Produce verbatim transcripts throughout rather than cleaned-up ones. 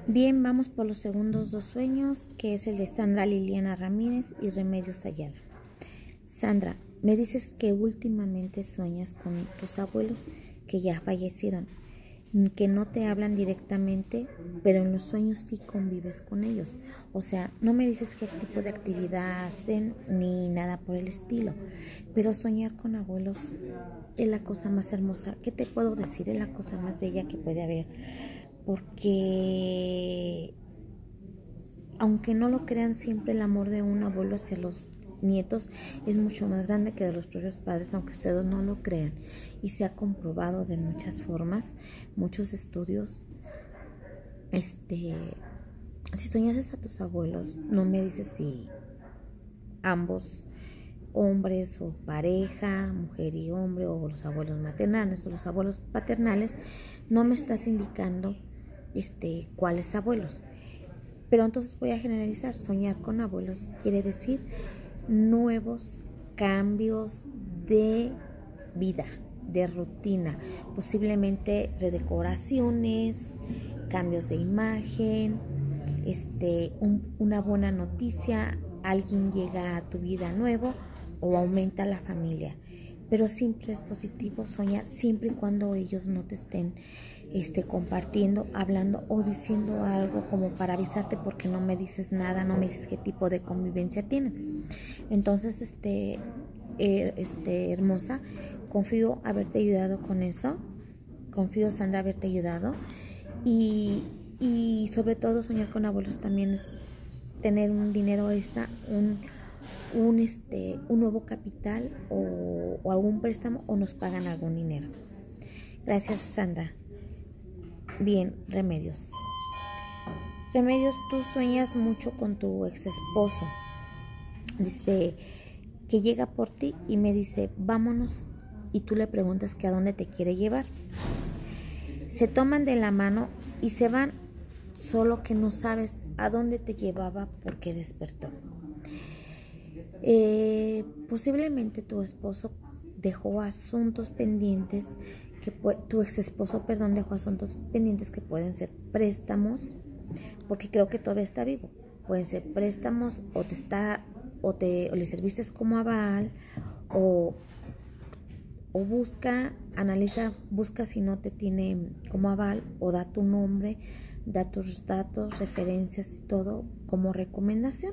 Bien, vamos por los segundos dos sueños, que es el de Sandra Liliana Ramírez y Remedios Ayala. Sandra, me dices que últimamente sueñas con tus abuelos que ya fallecieron, que no te hablan directamente, pero en los sueños sí convives con ellos. O sea, no me dices qué tipo de actividad hacen ni nada por el estilo, pero soñar con abuelos es la cosa más hermosa. ¿Qué te puedo decir? Es la cosa más bella que puede haber, porque aunque no lo crean, siempre el amor de un abuelo hacia los nietos es mucho más grande que de los propios padres, aunque ustedes no lo crean, y se ha comprobado de muchas formas, muchos estudios. Este, si soñases a tus abuelos, no me dices si ambos hombres o pareja, mujer y hombre, o los abuelos maternales o los abuelos paternales, no me estás indicando este cuáles abuelos. Pero entonces voy a generalizar. Soñar con abuelos quiere decir nuevos cambios de vida, de rutina, posiblemente redecoraciones, cambios de imagen, este, un, una buena noticia, alguien llega a tu vida nuevo o aumenta la familia. Pero siempre es positivo soñar, siempre y cuando ellos no te estén este, compartiendo, hablando o diciendo algo como para avisarte, porque no me dices nada, no me dices qué tipo de convivencia tienen. Entonces, este, eh, este hermosa, confío haberte ayudado con eso, confío, Sandra, haberte ayudado, y, y sobre todo soñar con abuelos también es tener un dinero extra, un un, este, un nuevo capital o, o algún préstamo, o nos pagan algún dinero. Gracias, Sandra. Bien, Remedios. Remedios, tú sueñas mucho con tu ex esposo. Dice que llega por ti y me dice, vámonos, y tú le preguntas que a dónde te quiere llevar. Se toman de la mano y se van, solo que no sabes a dónde te llevaba porque despertó. Eh, posiblemente tu esposo dejó asuntos pendientes, que tu ex esposo, perdón, dejó asuntos pendientes que pueden ser préstamos, porque creo que todavía está vivo. Pueden ser préstamos, o te está, o te o le serviste como aval, o, o busca, analiza, busca si no te tiene como aval, o da tu nombre, da tus datos, referencias y todo como recomendación.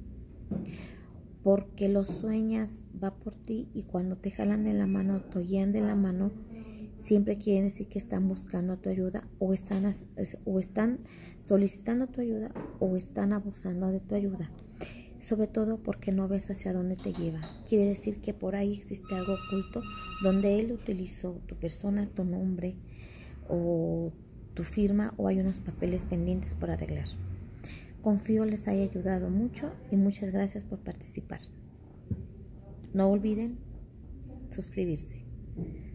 Porque los sueñas, va por ti, y cuando te jalan de la mano, te guían de la mano, siempre quieren decir que están buscando tu ayuda, o están, o están solicitando tu ayuda, o están abusando de tu ayuda. Sobre todo porque no ves hacia dónde te lleva. Quiere decir que por ahí existe algo oculto donde él utilizó tu persona, tu nombre o tu firma, o hay unos papeles pendientes por arreglar. Confío les haya ayudado mucho y muchas gracias por participar. No olviden suscribirse.